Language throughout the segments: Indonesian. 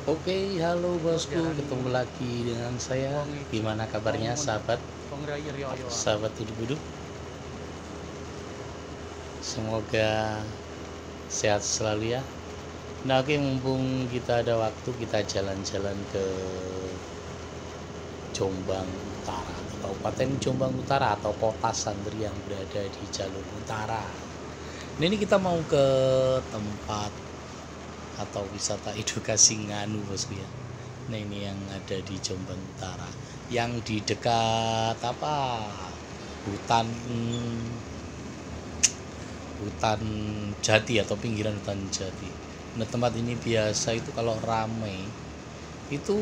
Oke, halo bosku, ketemu lagi dengan saya. Gimana kabarnya sahabat? Sahabat hidup-hidup. Semoga sehat selalu ya. Nah, oke, mumpung kita ada waktu, kita jalan-jalan ke Jombang Utara, Kabupaten Jombang Utara atau kota Santri yang berada di jalur utara. Nah, ini kita mau ke tempat atau wisata edukasi Nganu bosku ya. Nah, ini yang ada di Jombang Utara, yang di dekat hutan jati atau pinggiran hutan jati. Nah, tempat ini biasa itu kalau ramai itu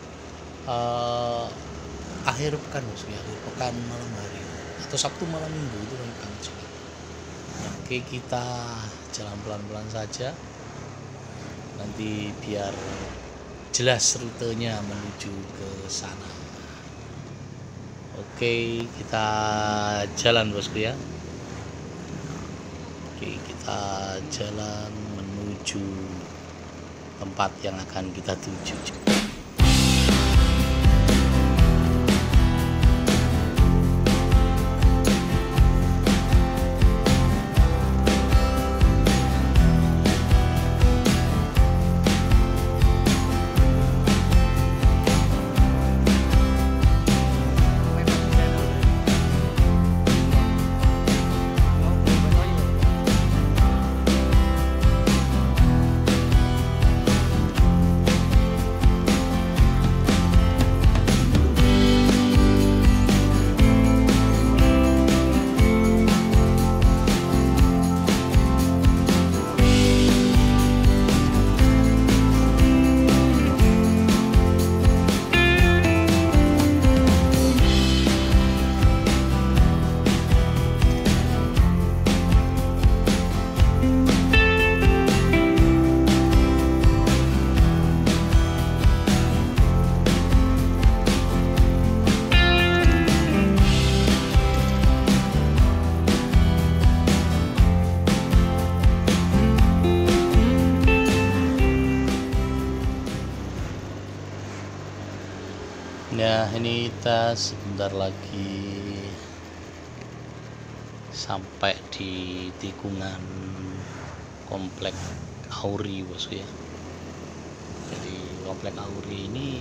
akhir pekan bosku ya, akhir pekan malam hari atau Sabtu malam minggu itu kan juga. Nah, oke, kita jalan pelan-pelan saja nanti biar jelas rutenya menuju ke sana. Oke, kita jalan bosku ya. Oke, kita jalan menuju tempat yang akan kita tuju. Nah, ini kita sebentar lagi sampai di tikungan komplek Auri bosku ya. Jadi komplek Auri ini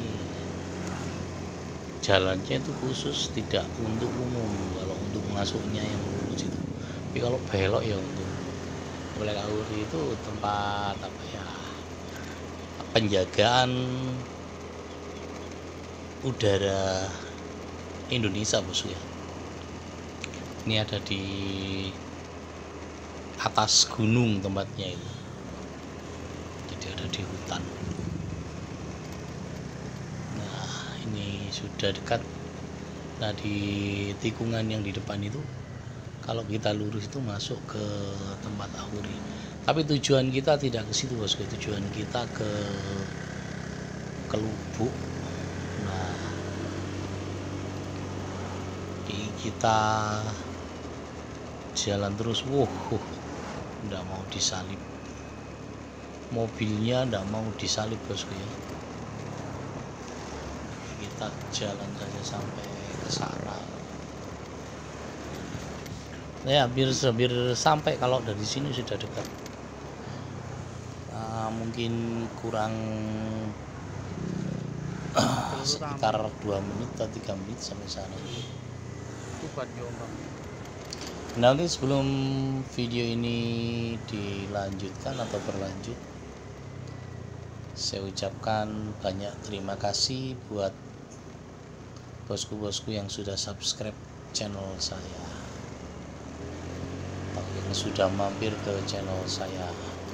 jalannya itu khusus, tidak untuk umum. Kalau untuk masuknya yang lurus itu, tapi kalau belok ya untuk. Komplek Auri itu tempat penjagaan udara Indonesia bosku ya. Ini ada di atas gunung tempatnya itu, jadi ada di hutan. Nah, ini sudah dekat. Nah, di tikungan yang di depan itu kalau kita lurus itu masuk ke tempat Auri, tapi tujuan kita tidak ke situ bosku. Tujuan kita ke Lubuk. Nah, kita jalan terus. Nggak mau disalip, mobilnya nggak mau disalip bosku ya. Kita jalan saja sampai ke sana ya, hampir sampai. Kalau dari sini sudah dekat. Mungkin kurang sekitar 2 menit atau 3 menit sampai sana. Nanti sebelum video ini dilanjutkan atau berlanjut, saya ucapkan banyak terima kasih buat bosku-bosku yang sudah subscribe channel saya atau yang sudah mampir ke channel saya.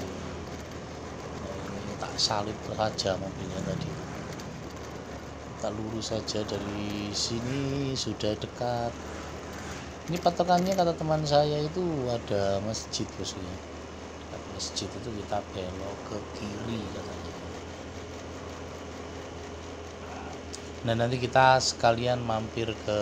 Ini tak salib saja mobilnya tadi. Kita lurus saja, dari sini sudah dekat. Ini patokannya kata teman saya itu ada masjid bosnya. Dekat masjid itu kita belok ke kiri katanya. Nah, nanti kita sekalian mampir ke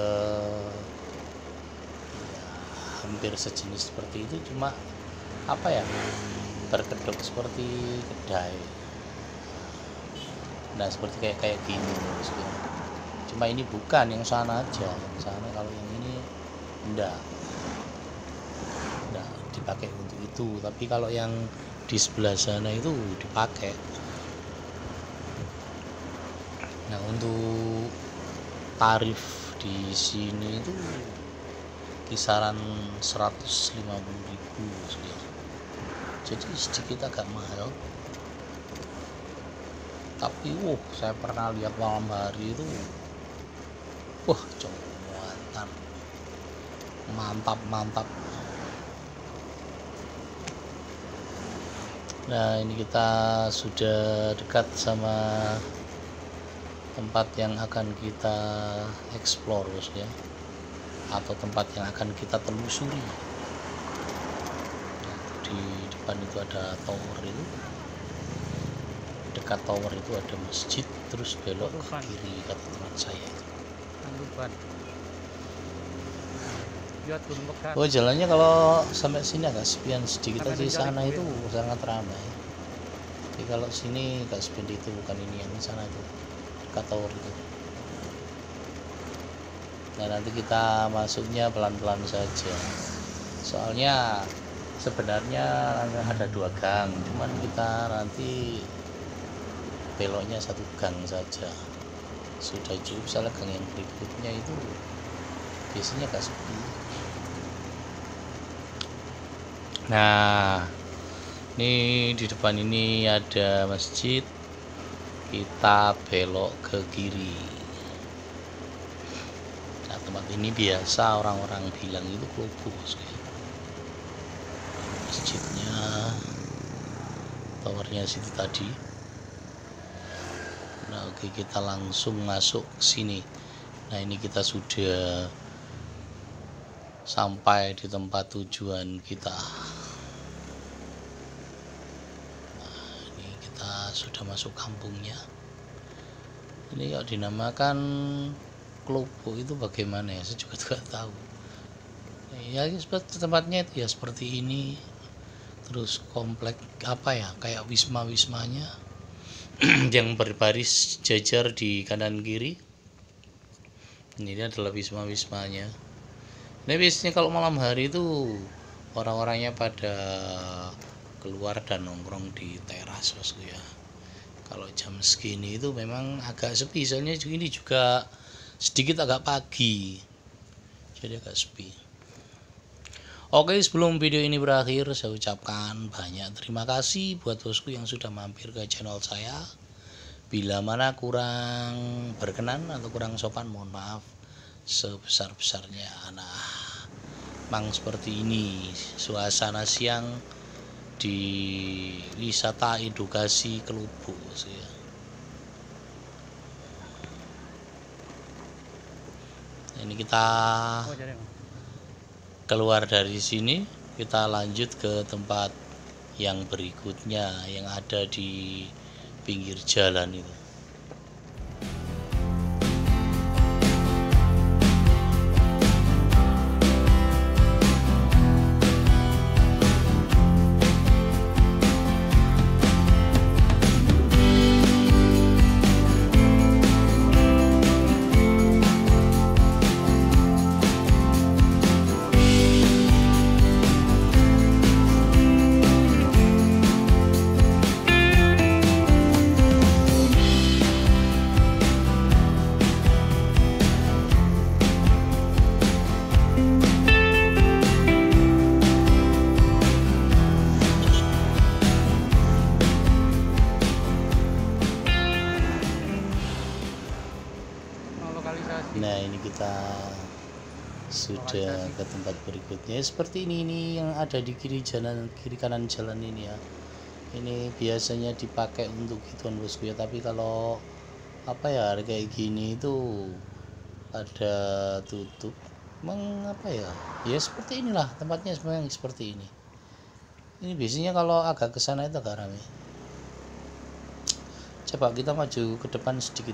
hampir sejenis seperti itu, cuma berkedok seperti kedai. Nah seperti kayak gini bosku. Cuma ini bukan, yang sana aja, yang sana. Kalau yang ini enggak dipakai untuk itu, tapi kalau yang di sebelah sana itu dipakai. Nah untuk tarif di sini itu kisaran 150.000, jadi sedikit agak mahal. Tapi saya pernah lihat malam hari itu cowotan mantap. Nah ini kita sudah dekat sama tempat yang akan kita explore ya, atau tempat yang akan kita telusuri. Nah, di depan itu ada tower itu, dekat tower itu ada masjid, terus belok ke kiri kata teman saya itu. Jalannya kalau sampai sini agak sepian sedikit aja, sana itu sangat ramai. Tapi kalau sini agak sepian itu, bukan ini yang sana itu dekat tower itu. Nah nanti kita masuknya pelan-pelan saja, soalnya sebenarnya ada 2 gang, cuman kita nanti beloknya 1 gang saja sudah cukup. Misalnya gang yang berikutnya itu biasanya agak sepi. Nah ini di depan ini ada masjid, kita belok ke kiri. Nah tempat ini biasa orang-orang bilang itu klopo. Masjidnya, towernya situ tadi. Nah oke, kita langsung masuk ke sini. Nah ini kita sudah sampai di tempat tujuan kita. Nah ini kita sudah masuk kampungnya. Ini kalau dinamakan klopo itu bagaimana ya, saya juga tidak tahu. Ya seperti tempatnya itu ya seperti ini. Terus komplek kayak wismanya yang berbaris jajar di kanan kiri. Ini adalah wismanya. Ini biasanya kalau malam hari itu orang-orangnya pada keluar dan nongkrong di teras bosku ya. Kalau jam segini itu memang agak sepi, soalnya ini juga sedikit agak pagi, jadi agak sepi. Oke, sebelum video ini berakhir, saya ucapkan banyak terima kasih buat bosku yang sudah mampir ke channel saya. Bila mana kurang berkenan atau kurang sopan, mohon maaf sebesar-besarnya. Nah, memang seperti ini suasana siang di wisata edukasi Klopo ya. Ini kita keluar dari sini, kita lanjut ke tempat yang berikutnya yang ada di pinggir jalan itu. Nah ini kita sudah ke tempat berikutnya seperti ini yang ada di kiri kanan jalan ini ya. Ini biasanya dipakai untuk gituan bosku ya, tapi kalau kayak gini itu ada tutup. Emang ya seperti inilah tempatnya memang seperti ini. Ini biasanya kalau agak ke sana itu agak ramai. Coba kita maju ke depan sedikit.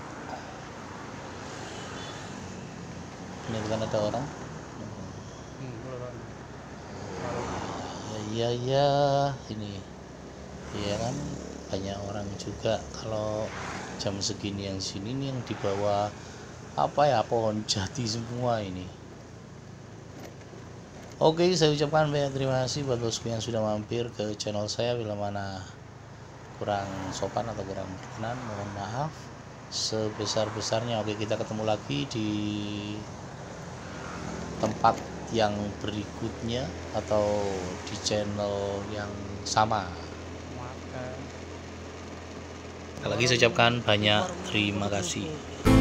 Ini kan ada orang. Ya ini ya kan banyak orang juga. Kalau jam segini yang sini nih, yang di bawah apa ya, pohon jati semua ini. Oke, saya ucapkan banyak terima kasih buat bosku yang sudah mampir ke channel saya. Bila mana kurang sopan atau kurang berkenan, mohon maaf sebesar-besarnya. Oke, kita ketemu lagi di tempat yang berikutnya atau di channel yang sama. Sekali lagi saya ucapkan banyak terima kasih.